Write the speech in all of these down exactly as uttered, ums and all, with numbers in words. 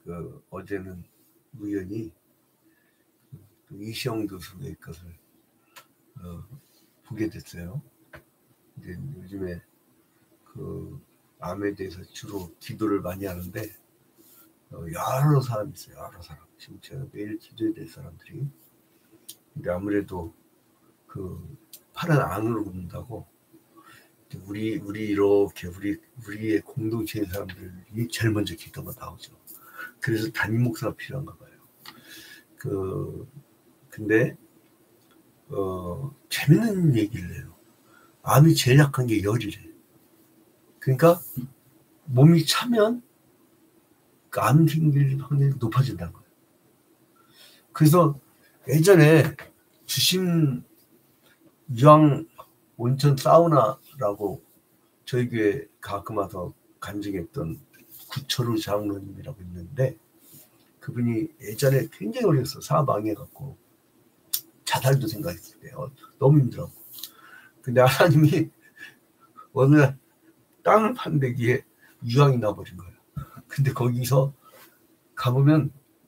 그 어제는 우연히 이시영 교수의 것을 어, 보게 됐어요. 이제 요즘에 그 암에 대해서 주로 기도를 많이 하는데 어, 여러 사람이 있어요. 여러 사람. 지금 제가 매일 기도해야 될 사람들이. 근데 아무래도 그 팔은 안으로 굽는다고 우리 우리 이렇게 우리 우리의 공동체의 사람들이 제일 먼저 기도가 나오죠. 그래서 담임 목사가 필요한가 봐요. 그 근데 어 재밌는 얘기를 해요. 암이 제일 약한 게 열이래. 그러니까 몸이 차면 암 생길 확률이 높아진다는 거예요. 그래서 예전에 주심 유황 온천 사우나라고 저희 교회 가끔 와서 간증했던 구철우 장로님이라고 있는데 그분이 예전에 굉장히 어렸어. 사망해갖고 자살도 생각했을 때 어, 너무 힘들었고 근데 하나님이 어느 날 땅을 판대기에 유황이 나버린 거예요. 근데 거기서 가보면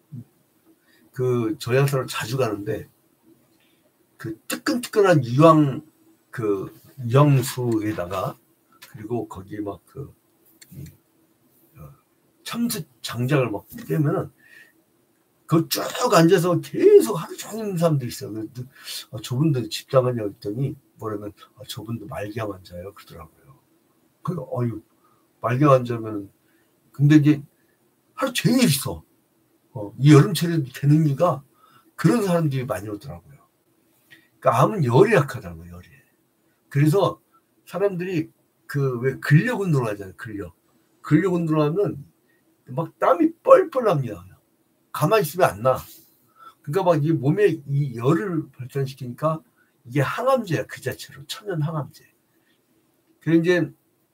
그 저양사를 자주 가는데 그 뜨끈뜨끈한 유황 그 유황수에다가 그리고 거기 막 그 참수 장작을 막 떼면은 그 쭉 앉아서 계속 하루 종일 있는 사람들이 있어요. 그래서 아, 저분들 집사가냐 했더니 뭐라면 아, 저분도 말기암 환자예요 그러더라고요. 그 어유 말기암 환자면 근데 이제 하루 종일 있어. 어, 이 여름철에 되는 이유가 그런 사람들이 많이 오더라고요. 그러니까 암은 열이 약하다는 거예요. 열이. 그래서 사람들이 그 왜 근력 운동을 하잖아요. 근력. 근력 운동을 하면 막 땀이 뻘뻘 납니다. 가만히 있으면 안 나. 그러니까 막 이 몸에 이 열을 발전시키니까 이게 항암제야. 그 자체로. 천연 항암제. 그래서 이제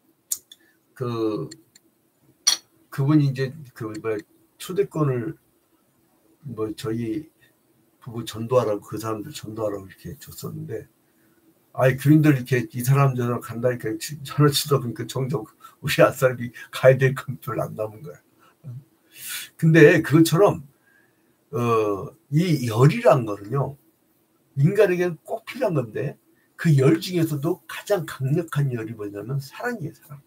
그 그분이 이제 그 뭐 초대권을 뭐 저희 부부 전도하라고 그 사람들 전도하라고 이렇게 줬었는데 아이 교인들 이렇게 이 사람 전화 간다니까 전화 치다 보니까 정작 우리 아싸리 가야 될 건 별로 안 남은 거야. 근데 그것처럼 어, 이 열이란 거는요 인간에게는 꼭 필요한 건데 그 열 중에서도 가장 강력한 열이 뭐냐면 사랑이에요. 사랑.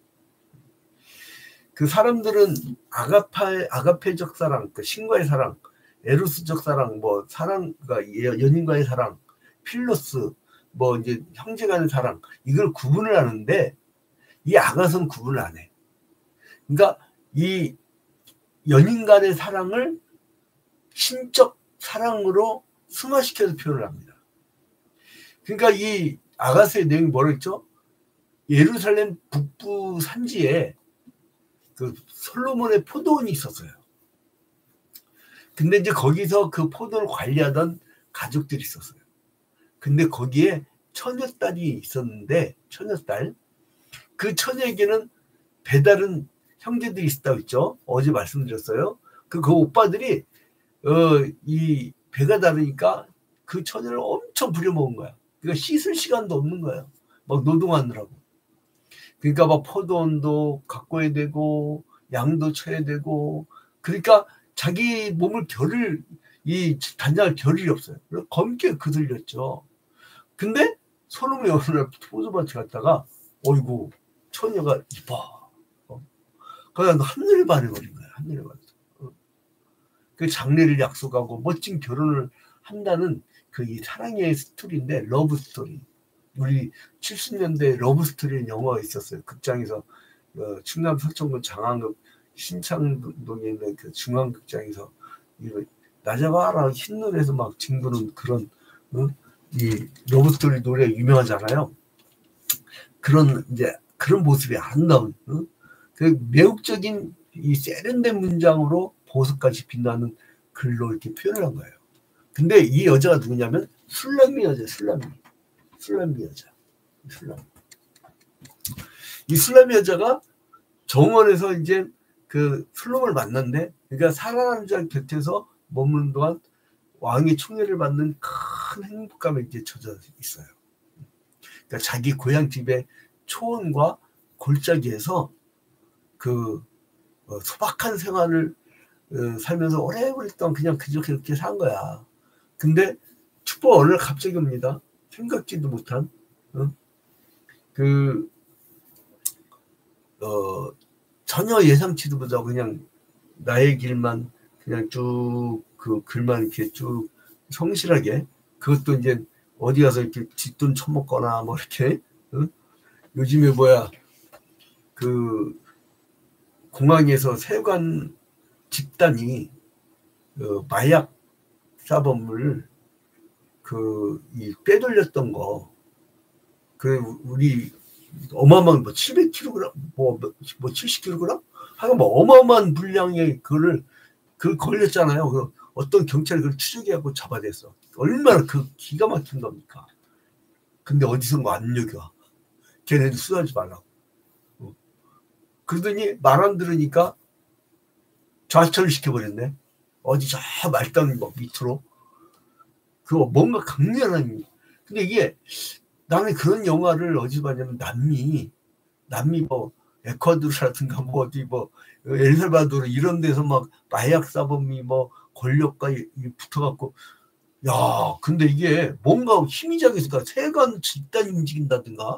그 사람들은 아가파 아가페적 사랑, 그 신과의 사랑, 에로스적 사랑, 뭐 사랑과 연인과의 사랑, 필로스, 뭐 이제 형제간의 사랑 이걸 구분을 하는데 이 아가서는 구분을 안 해. 그러니까 이 연인 간의 사랑을 신적 사랑으로 승화시켜서 표현을 합니다. 그러니까 이 아가서의 내용이 뭐라 했죠? 예루살렘 북부 산지에 그 솔로몬의 포도원이 있었어요. 근데 이제 거기서 그 포도를 관리하던 가족들이 있었어요. 근데 거기에 처녀딸이 있었는데 처녀딸 그 처녀에게는 배다른 형제들이 있었다고 했죠. 어제 말씀드렸어요. 그, 그 오빠들이 어, 이 배가 다르니까 그 처녀를 엄청 부려먹은 거야. 그러니까 씻을 시간도 없는 거예요. 막 노동하느라고. 그러니까 막 포도원도 가꿔야 되고 양도 쳐야 되고 그러니까 자기 몸을 겨를 이 단장할 겨를이 없어요. 그래서 검게 그들렸죠. 근데 솔로몬이 어느 날 포도밭에 갔다가 어이구 처녀가 이뻐. 어. 그냥 한눈에 반해버린 거야. 한눈에 반해서. 어. 그 장례를 약속하고 멋진 결혼을 한다는 그 이 사랑의 스토리인데 러브 스토리. 우리 칠십 년대 러브 스토리 영화가 있었어요. 극장에서 어, 충남 서천군 장안읍 신창동에 있는 그 중앙극장에서 이거 나 잡아라 흰눈에서 막 뒹구는 그런 어? 이 러브 스토리 노래 유명하잖아요. 그런 이제 그런 모습이 아름다운 어? 그 매혹적인 이 세련된 문장으로 보석같이 빛나는 글로 이렇게 표현을 한 거예요. 근데 이 여자가 누구냐면 술람미 여자, 술람미. 술람미 여자. 술람. 이 술람미 여자가 정원에서 이제 그 솔로몬을 만났는데, 그러니까 사랑하는 자 곁에서 머무는 동안 왕의 총애를 받는 큰 행복감에 이제 젖어 있어요. 그러니까 자기 고향 집의 초원과 골짜기에서 그 어, 소박한 생활을 어, 살면서 오래오래 동안 그냥 그렇게 그렇게 산 거야. 근데 축복 어느 날 갑자기 옵니다. 생각지도 못한 어? 그 어, 전혀 예상치도 못하고 그냥 나의 길만 그냥 쭉 그 글만 이렇게 쭉 성실하게, 그것도 이제 어디 가서 이렇게 뒷돈 처먹거나 뭐 이렇게 어? 요즘에 뭐야 그 공항에서 세관 집단이 어, 마약 사범을 그 이 빼돌렸던 거, 그 우리 어마어마한 뭐 칠백 킬로그램 뭐, 뭐 칠십 킬로그램 하여간 뭐 어마어마한 분량의 그를 그 걸렸잖아요. 그 어떤 경찰이 그걸 추적해갖고 잡아냈어. 얼마나 그 기가 막힌 겁니까? 근데 어디선가 압력이 와. 걔네들 수사하지 말라고. 어. 그러더니 말 안 들으니까 좌천을 시켜버렸네. 어디 저 말단 뭐 밑으로. 그거 뭔가 강렬한. 근데 이게 나는 그런 영화를 어디서 봤냐면 남미, 남미 뭐 에콰도르라든가 뭐 어디 뭐 엘살바도르 이런 데서 막 마약 사범이 뭐 권력과 붙어갖고, 야 근데 이게 뭔가 힘이 작으니까 세관 집단이 움직인다든가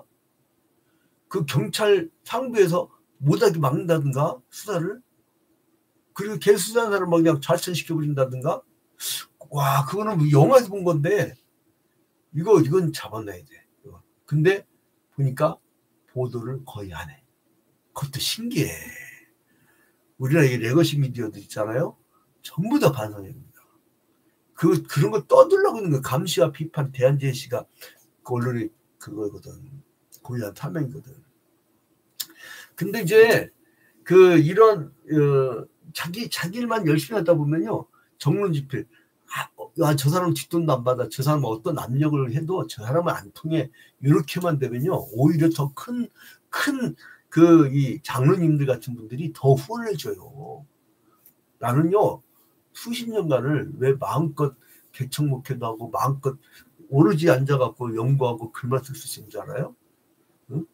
그 경찰 상부에서 못하게 막는다든가 수사를, 그리고 걔 수사하는 사람 막 그냥 좌천시켜버린다든가. 와 그거는 영화에서 본 건데 이거 이건 잡아놔야 돼. 근데 보니까 보도를 거의 안 해. 그것도 신기해. 우리나라 이 레거시 미디어들 있잖아요. 전부 다 반성입니다. 그 그런 거 떠들려고 있는 거, 감시와 비판, 대안 제시가 그 언론의 그거거든. 고유한 탐명이거든. 근데 이제 그 이런 어, 자기 자기 일만 열심히 하다 보면요, 정론 집필. 아, 저 사람은 뒷돈도 안 받아. 저 사람은 어떤 압력을 해도 저 사람은 안 통해. 이렇게만 되면요, 오히려 더 큰 큰 그 이 장로님들 같은 분들이 더 후원을 줘요. 나는요 수십 년간을 왜 마음껏 개척 목회도 하고 마음껏 오로지 앉아갖고 연구하고 글만 쓸 수 있는 줄 알아요? 응?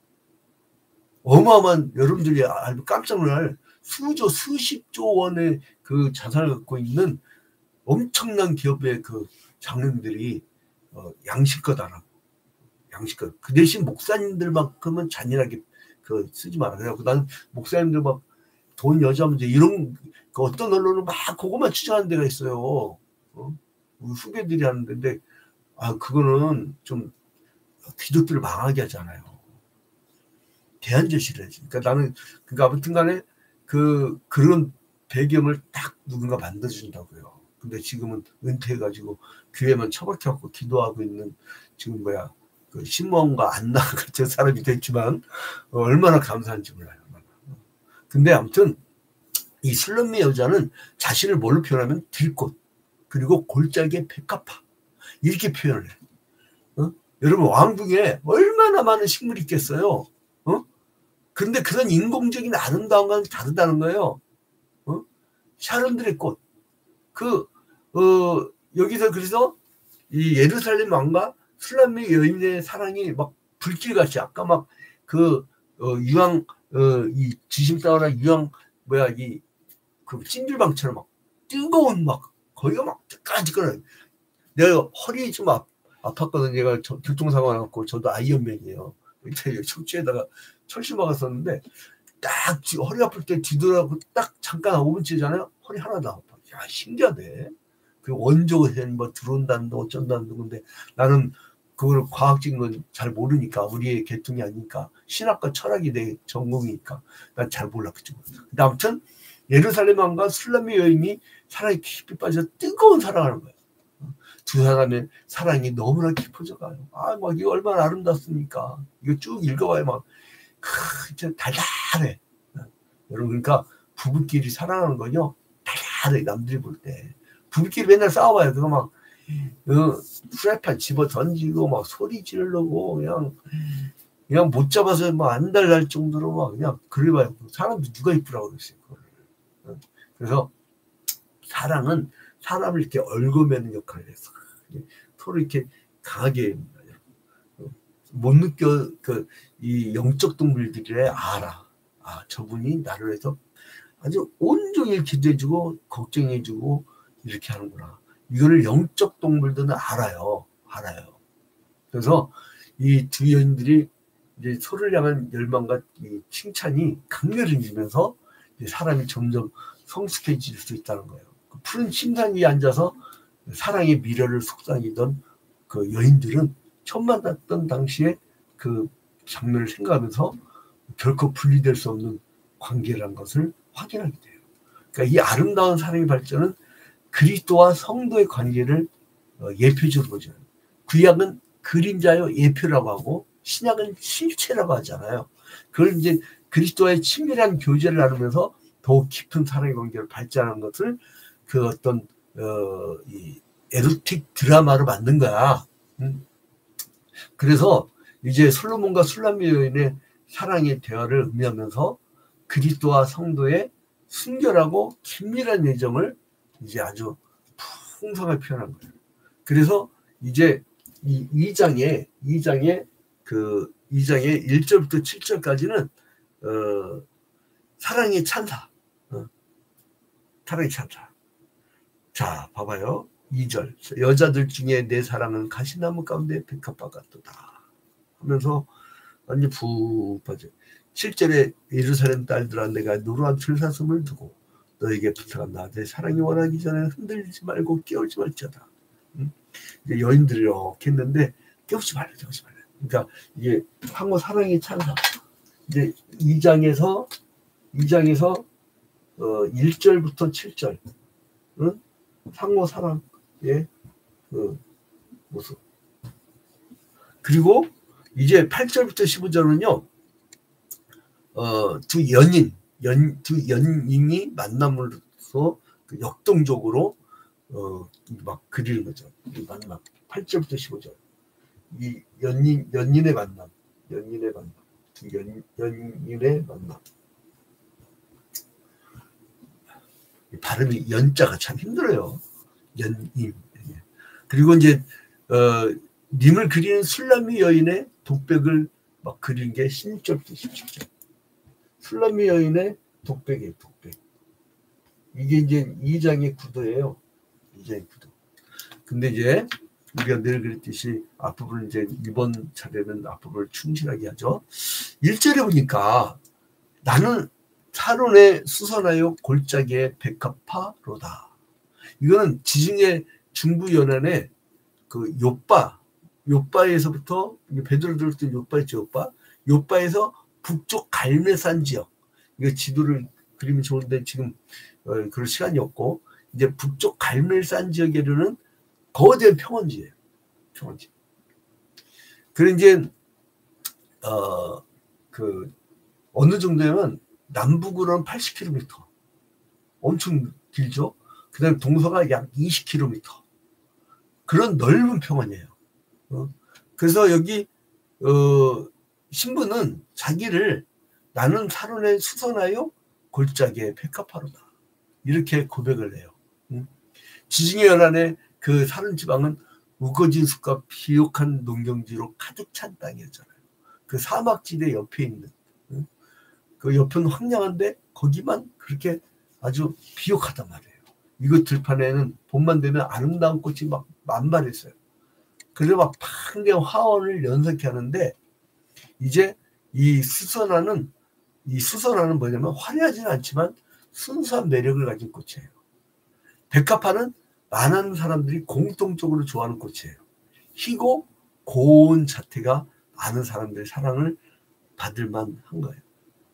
어마어마한, 여러분들이 알고 깜짝 놀랄 수조 수십조 원의 그 자산을 갖고 있는 엄청난 기업의 그 장로님들이 어, 양식껏 안 하고, 양식껏. 그 대신 목사님들만큼은 잔인하게 그 쓰지 말아. 그래갖고 나는 목사님들 막 돈 여자 문제 이런 그 어떤 언론은 막 그것만 추정하는 데가 있어요. 어? 우리 후배들이 하는데, 아 그거는 좀 기독교를 망하게 하잖아요. 대안제시를 해지. 그러니까 나는 그러니까 아무튼간에 그 그런 배경을 딱 누군가 만들어준다고요. 근데 지금은 은퇴해가지고 교회만 처박혀갖고 기도하고 있는 지금 뭐야 그 신무원과 안나 같은 사람이 됐지만 어, 얼마나 감사한지 몰라요. 근데 아무튼 이 슬럼미 여자는 자신을 뭘로 표현하면 들꽃 그리고 골짜기의 백합화 이렇게 표현을 해요. 어? 여러분 왕궁에 얼마나 많은 식물이 있겠어요. 어? 근데 그런 인공적인 아름다운 건 다르다는 거예요. 어? 샤론들의 꽃. 그, 어, 여기서 그래서 이 예루살렘 왕과 슬람미 여인의 사랑이 막 불길같이 아까 막 그, 어, 유황, 어, 이 지심 싸우라 유황, 뭐야, 이, 그 찜질방처럼 막 뜨거운 막, 거기가 막 뜨끈뜨끈해. 내가 허리 좀 아, 아팠거든. 얘가 교통사고 나갖고 저도 아이언맨이에요. 밑에 척추에다가 철심 박았었는데 딱 허리 아플 때 뒤돌아고 딱 잠깐 오 분째잖아요. 허리 하나도 안 아파. 야 신기하네. 그 원조는 뭐 들어온다는 거 어쩐다는 건데 나는 그걸 과학적인 건 잘 모르니까 우리의 계통이 아니니까 신학과 철학이 내 전공이니까 난 잘 몰라 그쪽은. 근데 아무튼 예루살렘 왕과 슬람미 여인이 사랑에 깊이 빠져 뜨거운 사랑하는 거예요. 두 사람의 사랑이 너무나 깊어져 가요. 아, 막 이거 얼마나 아름답습니까? 이거 쭉 읽어봐야 막, 크, 진짜 달달해. 여러분, 그러니까 부부끼리 사랑하는 건요, 달달해, 남들이 볼 때. 부부끼리 맨날 싸워봐요. 그거 막, 어, 프라이팬 집어 던지고, 막 소리 지르고, 그냥, 그냥 못 잡아서 막 안달 날 정도로 막 그냥 그래봐요. 사람들 누가 이쁘라고 그랬어요. 그거를. 그래서 사랑은 사람을 이렇게 얽어매는 역할을 했어. 서로 이렇게 강하게 못 느껴 그 이 영적 동물들이 알아. 아 저분이 나를 해서 아주 온종일 기도해주고 걱정해주고 이렇게 하는구나. 이거를 영적 동물들은 알아요. 알아요. 그래서 이 두 여인들이 이제 서로를 향한 열망과 이 칭찬이 강렬해지면서 사람이 점점 성숙해질 수 있다는 거예요. 그 푸른 침상 위에 앉아서 사랑의 미래를 속삭이던 그 여인들은 처음 만났던 당시에 그 장면을 생각하면서 결코 분리될 수 없는 관계라는 것을 확인하게 돼요. 그러니까 이 아름다운 사랑의 발전은 그리스도와 성도의 관계를 예표적으로 보죠. 구약은 그림자요 예표라고 하고 신약은 실체라고 하잖아요. 그걸 이제 그리스도와의 친밀한 교제를 나누면서 더욱 깊은 사랑의 관계를 발전하는 것을 그 어떤 어, 이 에로틱 드라마로 만든 거야. 음. 그래서 이제 솔로몬과 술람미 여인의 사랑의 대화를 의미하면서 그리스도와 성도의 순결하고 긴밀한 애정을 이제 아주 풍성하게 표현한 거예요. 그래서 이제 이 2장에 이 장에 그 이 장의 일 절부터 칠 절까지는 어, 사랑의 찬사, 어, 사랑의 찬사. 자, 봐봐요. 이 절. 여자들 중에 내 사랑은 가시나무 가운데 백합화 같도다 하면서 완전 푹 빠져. 칠 절에 예루살렘 딸들아 내가 누르한 들사슴을 두고 너에게 부탁한다. 내 사랑이 원하기 전에 흔들리지 말고 깨우지 말지어다. 응? 이제 여인들이 이렇게 했는데 깨우지 말라, 깨우지 말라. 그러니까 이게 상호 사랑의 찬사. 이제 이 장에서 이 장에서 어, 일 절부터 칠 절. 응? 상호 사랑의 그 모습. 그리고 이제 팔 절부터 십오 절은요. 어, 두 연인, 연, 두 연인이 만남으로써 그 역동적으로 어, 막 그리는 거죠. 이 만남. 팔 절부터 십오 절. 이 연인, 연인의 만남. 연인의 만남. 두 연, 연인의 만남. 발음이 연자가 참 힘들어요. 연인. 그리고 이제 어, 님을 그리는 술람미 여인의 독백을 막 그린 게 십육 절부터 십칠 절. 술람미 여인의 독백이에요. 독백. 이게 이제 이 장의 구도예요. 이 장의 구도. 근데 이제 우리가 늘 그랬듯이 앞부분을 이제 이번 차례는 앞부분을 충실하게 하죠. 일 절에 보니까 나는 사론에 수선하여 골짜기에 백합화로다. 이거는 지중해 중부 연안의 그 요빠, 요빠에서부터 베드로 들을 때 요빠 있죠, 요빠. 요빠에서 북쪽 갈매산 지역. 이거 지도를 그리면 좋은데 지금 어, 그럴 시간이 없고 이제 북쪽 갈매산 지역에 이르는 거대한 평원지예요. 평원지. 그리고 이제 어, 그 어느 정도면 남북으로는 팔십 킬로미터. 엄청 길죠. 그다음에 동서가 약 이십 킬로미터. 그런 넓은 평원이에요. 어? 그래서 여기 어, 신부는 자기를 나는 사론에 수선하여 골짜기에 백합화로다. 이렇게 고백을 해요. 응? 지중해 연안의 그 사론 지방은 우거진 숲과 비옥한 농경지로 가득 찬 땅이었잖아요. 그 사막지대 옆에 있는. 응? 그 옆은 황량한데 거기만 그렇게 아주 비옥하단 말이에요. 이곳 들판에는 봄만 되면 아름다운 꽃이 막 만발했어요. 그래서 막 판경 화원을 연상케 하는데 이제 이 수선화는 이 수선화는 뭐냐면 화려하지는 않지만 순수한 매력을 가진 꽃이에요. 백합화는 많은 사람들이 공통적으로 좋아하는 꽃이에요. 희고 고운 자태가 많은 사람들의 사랑을 받을 만한 거예요.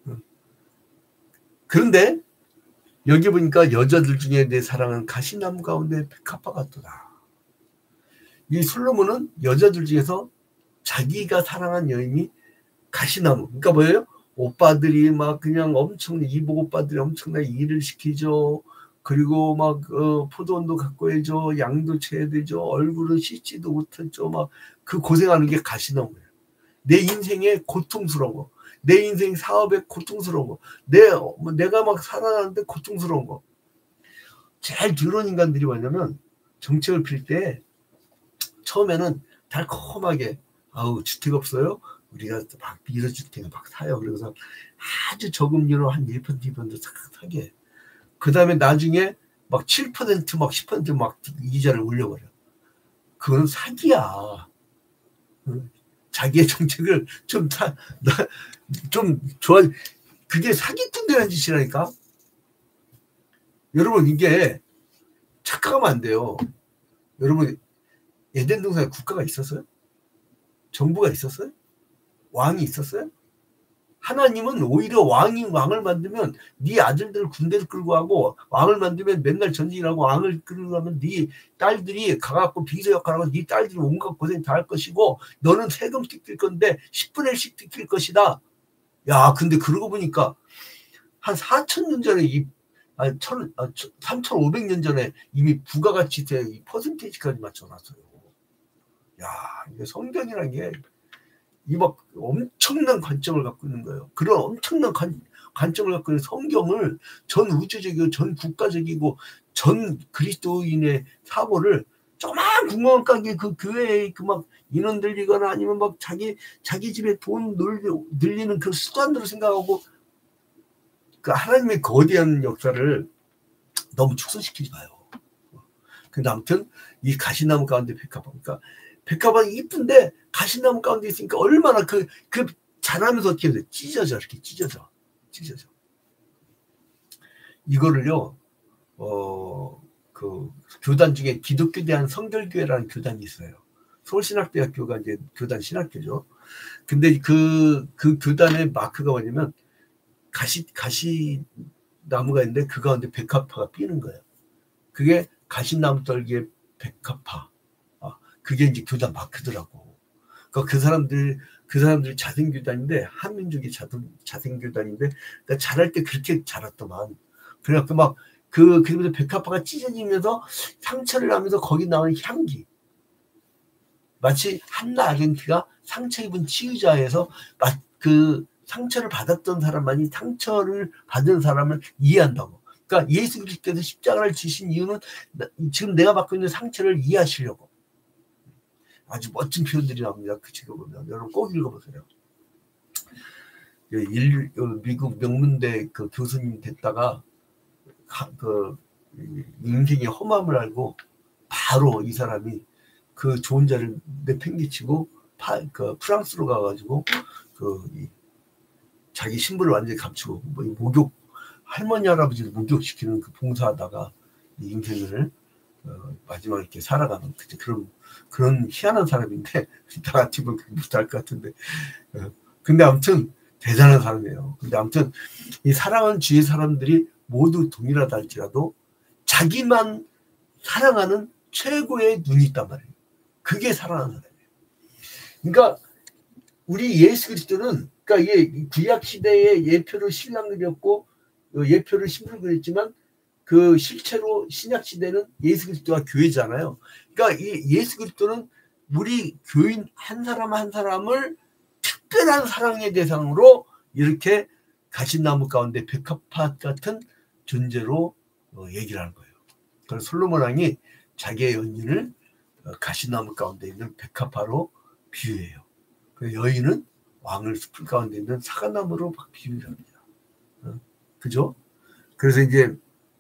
그런데 여기 보니까 여자들 중에 내 사랑은 가시나무 가운데 백합화 같도다. 이 솔로몬은 여자들 중에서 자기가 사랑한 여인이 가시나무. 그러니까 뭐예요? 오빠들이 막 그냥 엄청 이복 오빠들이 엄청나게 일을 시키죠. 그리고 막 어, 포도원도 갖고 해줘, 양도 채야 되죠. 얼굴은 씻지도 못했죠. 막 그 고생하는 게 가시나무예요. 내 인생의 고통스러운 거, 내 인생 사업에 고통스러운 거, 내 뭐 내가 막 살아가는데 고통스러운 거. 제일 더러운 인간들이 뭐냐면 정책을 필 때 처음에는 달콤하게 아우 주택 없어요? 우리가 막 밀어줄 테니까 막 사요. 그래서 아주 저금리로 한 일 퍼센트, 이 퍼센트 싹 사게. 그 다음에 나중에 막 칠 퍼센트, 막 십 퍼센트 막 이자를 올려버려. 그건 사기야. 자기의 정책을 좀, 사, 좀 좋아, 그게 사기꾼들한 짓이라니까? 여러분, 이게 착각하면 안 돼요. 여러분, 에덴 동산에 국가가 있었어요? 정부가 있었어요? 왕이 있었어요? 하나님은 오히려 왕이 왕을 만들면 네 아들들을 군대를 끌고 하고 왕을 만들면 맨날 전쟁이라고 왕을 끌고 하면 네 딸들이 가갖고 비서 역할하고 네 딸들이 온갖 고생 다 할 것이고 너는 세금 뜯길 건데 십분의 일씩 뜯길 것이다. 야, 근데 그러고 보니까 한 사천 년 전에 이 아, 천, 아, 삼천오백 년 전에 이미 부가가치세 이 퍼센테이지까지 맞춰놨어요. 야, 이게 성경이라는 게 이 막 엄청난 관점을 갖고 있는 거예요. 그런 엄청난 관, 관점을 갖고 있는 성경을 전 우주적이고 전 국가적이고 전 그리스도인의 사고를 조그만 구멍 가게 그 교회에 그 막 인원 들리거나 아니면 막 자기 자기 집에 돈 늘리는 그 수단으로 생각하고 그 하나님의 거대한 역사를 너무 축소시키지 마요. 근데 아무튼 이 가시나무 가운데 백합화. 그러니까 백합화가 이쁜데 가시나무 가운데 있으니까 얼마나 그, 그 자라면서 어떻게 돼? 찢어져, 이렇게 찢어져. 찢어져. 이거를요, 어, 그 교단 중에 기독교 대한 성결교회라는 교단이 있어요. 서울신학대학교가 이제 교단 신학교죠. 근데 그, 그 교단의 마크가 뭐냐면 가시, 가시나무가 있는데 그 가운데 백합화가 피는 거예요. 그게 가시나무 떨기의 백합화. 아, 그게 이제 교단 마크더라고. 그러니까 그 사람들, 그 사람들이 자생교단인데, 한민족이 자생, 자생교단인데, 그러니까 자랄 때 그렇게 자랐더만. 그래갖고 막, 그, 그러면서 백합화가 찢어지면서 상처를 하면서 거기 나오는 향기. 마치 한나 아렌트가 상처 입은 치유자에서 그 상처를 받았던 사람만이 상처를 받은 사람을 이해한다고. 그러니까 예수 그리스도께서 십자가를 지신 이유는 지금 내가 받고 있는 상처를 이해하시려고. 아주 멋진 표현들이 나옵니다. 그 책을 보면 여러분 꼭 읽어보세요. 일, 미국 명문대 그 교수님 됐다가 그 인생의 험함을 알고 바로 이 사람이 그 좋은 자를 내팽개치고 파, 그 프랑스로 가가지고 그 자기 신분을 완전히 감추고 뭐 목욕 할머니 할아버지를 목욕시키는 그 봉사하다가 인생을 어, 마지막에 이렇게 살아가는 그런 그런 희한한 사람인데 다 같이 보면 못할 것 같은데 어, 근데 아무튼 대단한 사람이에요. 근데 아무튼 이 사랑하는 주위의 사람들이 모두 동일하다 할지라도 자기만 사랑하는 최고의 눈이 있단 말이에요. 그게 사랑하는 사람이에요. 그러니까 우리 예수 그리스도는 그러니까 이게 구약 시대의 예표를 신랑 그렸고 예표를 신부를 그렸지만 그 실체로 신약 시대는 예수 그리스도와 교회잖아요. 그러니까 이 예수 그리스도는 우리 교인 한 사람 한 사람을 특별한 사랑의 대상으로 이렇게 가시나무 가운데 백합화 같은 존재로 얘기를 하는 거예요. 그래서 솔로몬 왕이 자기의 연인을 가시나무 가운데 있는 백합화로 비유해요. 그 여인은 왕을 숲을 가운데 있는 사과나무로 막 비유를 합니다. 그죠? 그래서 이제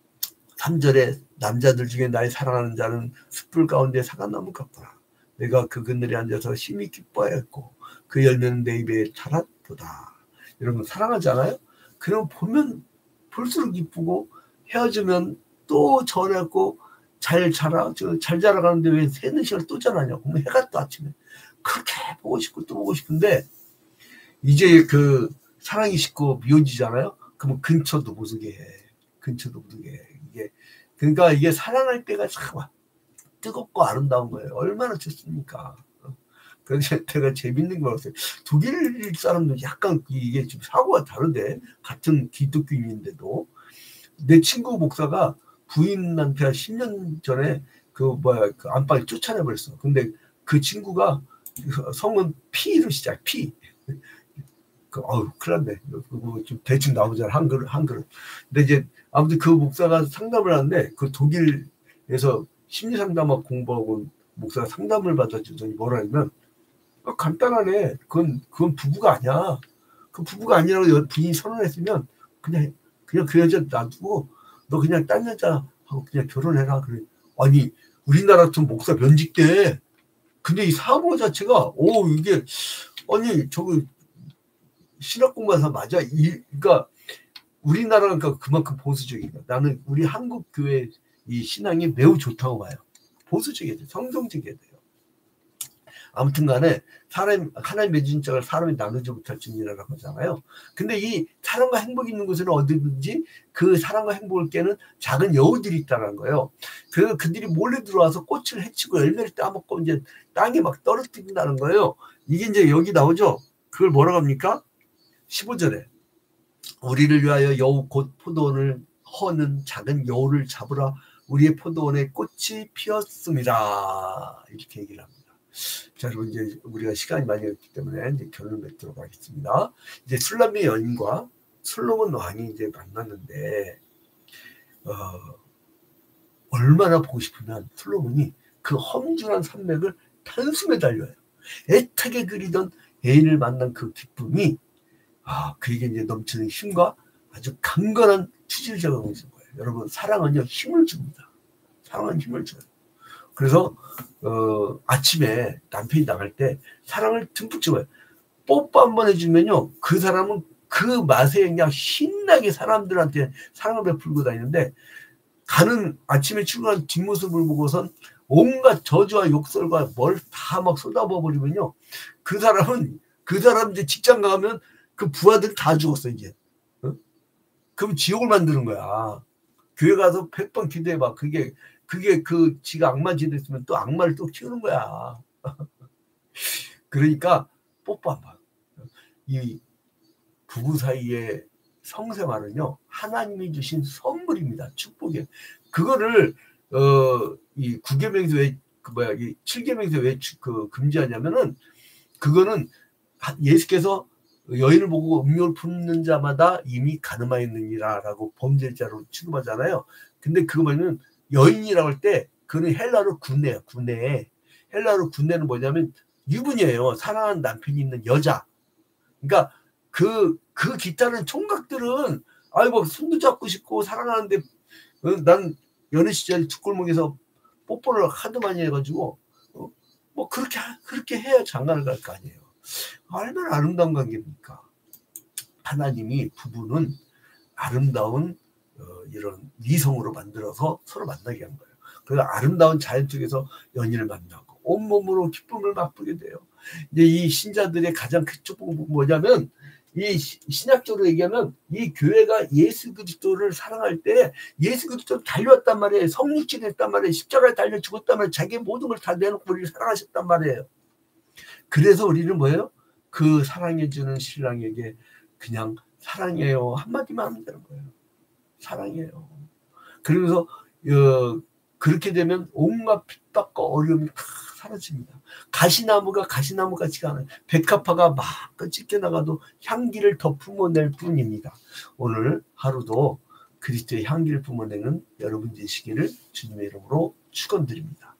삼 절에 남자들 중에 나의 사랑하는 자는 숯불 가운데 사과나무 같구나. 내가 그 그늘에 앉아서 심히 기뻐하였고 그 열매는 내 입에 자랐도다. 여러분 사랑하잖아요? 그럼 보면 볼수록 기쁘고 헤어지면 또 전했고 잘 자라 잘 자라가는데 왜 세네 시간 또 자라냐고. 그러면 해가 또 아침에 그렇게 보고 싶고 또 보고 싶은데 이제 그 사랑이 식고 미워지잖아요. 그러면 근처도 못 오게 해. 근처도 못 오게 해. 이게 그러니까 이게 사랑할 때가 참 뜨겁고 아름다운 거예요. 얼마나 좋습니까? 그래서 제가 재밌는 거 같아요. 독일 사람도 약간 이게 좀 사고가 다른데 같은 기독교인인데도 내 친구 목사가 부인한테 한 십 년 전에 그 뭐야 그 안방에 쫓아내 버렸어. 근데 그 친구가 성은 P로 시작. P. 그 어우 큰일 났네. 그거 좀 대충 나오잖아. 한글 한글. 근데 이제 아무튼 그 목사가 상담을 하는데 그 독일에서 심리 상담학 공부하고 목사가 상담을 받아주더니 뭐라 하냐면 간단하네. 그건 그건 부부가 아니야. 그 부부가 아니라고 부인이 선언했으면 그냥 그냥 그 여자 놔두고 너 그냥 딴 여자하고 그냥 결혼해라. 그래. 아니 우리나라 같은 목사 면직돼. 근데 이 사고 자체가 오 이게 아니 저거 신학 공부해서 맞아. 이 그러니까 우리나라가 그러니까 그만큼 보수적이다. 나는 우리 한국 교회 이 신앙이 매우 좋다고 봐요. 보수적이어야 돼. 성경적이어야 돼요. 아무튼간에 사람 하나님 맺은 짝을 사람이 나누지 못할 줄이라고 하잖아요. 근데 이 사랑과 행복이 있는 곳에는 어디든지 그 사랑과 행복을 깨는 작은 여우들이 있다는 거예요. 그래서 그들이 몰래 들어와서 꽃을 해치고 열매를 따먹고 이제 땅에 막 떨어뜨린다는 거예요. 이게 이제 여기 나오죠. 그걸 뭐라고 합니까? 십오 절에 우리를 위하여 여우 곧 포도원을 허는 작은 여우를 잡으라. 우리의 포도원에 꽃이 피었습니다. 이렇게 얘기를 합니다. 자, 여러분 이제 우리가 시간이 많이 없기 때문에 이제 결론을 맺도록 하겠습니다. 이제 술람의 여인과 솔로몬 왕이 이제 만났는데 어, 얼마나 보고 싶으면 솔로몬이 그 험준한 산맥을 단숨에 달려요. 애타게 그리던 애인을 만난 그 기쁨이 아, 그에게 이제 넘치는 힘과 아주 강건한 추진을 제공해 준 거예요. 여러분 사랑은요 힘을 줍니다. 사랑은 힘을 줘요. 그래서 어, 아침에 남편이 나갈 때 사랑을 듬뿍 줘요. 뽀뽀 한번 해주면요 그 사람은 그 맛에 그냥 신나게 사람들한테 사랑을 베풀고 다니는데 가는 아침에 출근한 뒷모습을 보고선 온갖 저주와 욕설과 뭘 다 막 쏟아부어 버리면요 그 사람은 그 사람 이제 직장 가면 그 부하들 다 죽었어 이제. 어? 그럼 지옥을 만드는 거야. 교회 가서 백 번 기도해봐. 그게 그게 그 지가 악마 짓했으면 또 악마를 또 키우는 거야. 그러니까 뽀뽀 한 번. 이 부부 사이의 성생활은요 하나님이 주신 선물입니다. 축복이에요. 그거를 어 이 구계명에서 왜 그 뭐야 이 칠계명에서 왜 그 금지하냐면은 그거는 예수께서 여인을 보고 음욕을 품는 자마다 이미 가늠하였느니라라고 범죄자로 취급하잖아요. 근데 그거 뭐냐면 여인이라고 할 때 그는 헬라로 군네야 군네. 헬라로 군네는 뭐냐면 유부녀예요. 사랑하는 남편이 있는 여자. 그러니까 그, 그 기타는 총각들은 아이고 손도 잡고 싶고 사랑하는데 어, 난 여느 시절 뒷골목에서 뽀뽀를 하도 많이 해가지고 어, 뭐 그렇게 그렇게 해야 장가를 갈 거 아니에요. 얼마나 아름다운 관계입니까? 하나님이 부부는 아름다운 어, 이런 이성으로 만들어서 서로 만나게 한 거예요. 그래서 아름다운 자연 속에서 연인을 만나고 온몸으로 기쁨을 맛보게 돼요. 이제 이 신자들의 가장 큰 축복은 뭐냐면 이 신약적으로 얘기하면 이 교회가 예수 그리스도를 사랑할 때 예수 그리스도를 달려왔단 말이에요. 성육신했단 말이에요. 십자가에 달려 죽었단 말이에요. 자기의 모든 걸 다 내놓고 우리를 사랑하셨단 말이에요. 그래서 우리는 뭐예요? 그 사랑해주는 신랑에게 그냥 사랑해요 한마디만 하면 되는 거예요. 사랑해요. 그러면서 어, 그렇게 되면 온갖 핍박과 어려움이 다 사라집니다. 가시나무가 가시나무 같지가 않아요. 백합화가 마음껏 찢겨나가도 향기를 더 품어낼 뿐입니다. 오늘 하루도 그리스도의 향기를 품어내는 여러분 되시기를 주님의 이름으로 축원드립니다.